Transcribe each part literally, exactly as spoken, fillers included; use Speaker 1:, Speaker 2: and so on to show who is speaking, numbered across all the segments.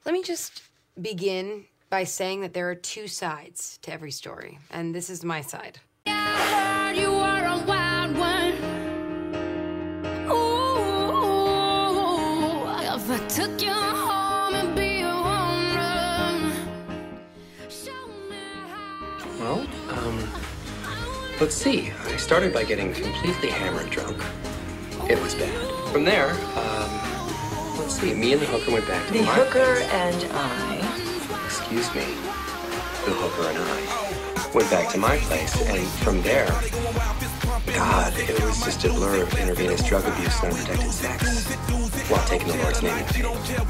Speaker 1: Let me just begin by saying that there are two sides to every story, and this is my side.
Speaker 2: I heard you are a wild one. Ooh, if I took you home and be a woman, show me how.
Speaker 3: Well, um, let's see. I started by getting completely hammered drunk. It was bad. From there, um, let's see, me and the hooker went back to
Speaker 4: The
Speaker 3: my
Speaker 4: hooker
Speaker 3: place.
Speaker 4: and I.
Speaker 3: Excuse me. The hooker and I went back to my place, and from there, God, it was just a blur of intravenous drug abuse and unprotected sex while taking the Lord's name in vain.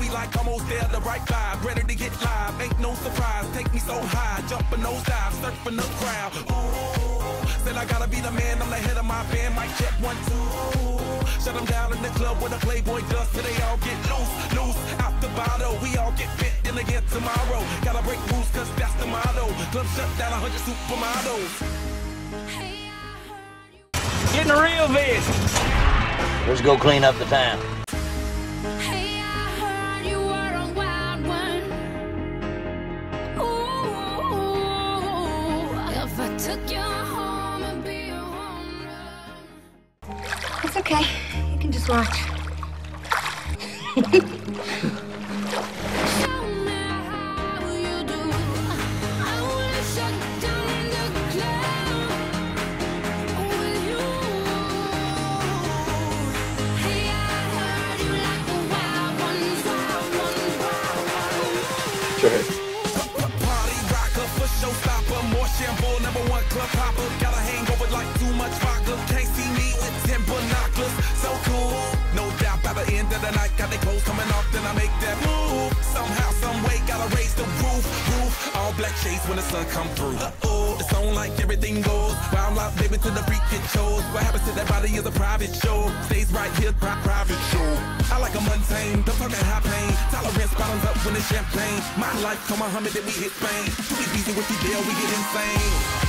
Speaker 5: I gotta be the man, I'm the head of my band, mic check one, two. Shut them down in the club with a Playboy dust, so they all get loose, loose, out the bottle. We all get fit in again tomorrow. Gotta break rules, cause that's the motto. Club shut down, a hundred supermodels.
Speaker 6: Getting a real vision. Let's go clean up the town.
Speaker 2: Hey, I heard you were a wild one. Ooh, if I took you home and be a woman.
Speaker 4: It's okay. You can just watch.
Speaker 2: Show me how you do. I wanna shut down the club with you. Hey, I heard you like the wild ones, wild ones, wild ones.
Speaker 3: Sure.
Speaker 5: Party rocker, for showstopper, more shampoo, number one club hopper. Got a hangover like too much vodka. Can't see me with ten binoculars. So cool, no doubt by the end of the night, got the clothes coming off, then I make that move. Somehow, some way, gotta raise the roof, roof. All black shades when the sun come through. Uh-oh, it's on like everything goes. Wild out, baby, to the freak it shows. What happens to that body is a private show. Stays right here, pri private show. I like a mundane, don't talk that high pain. Tolerance bottoms up when it's champagne. My life, come on, Muhammad, then we hit Spain. Too easy with you, deal, we get insane.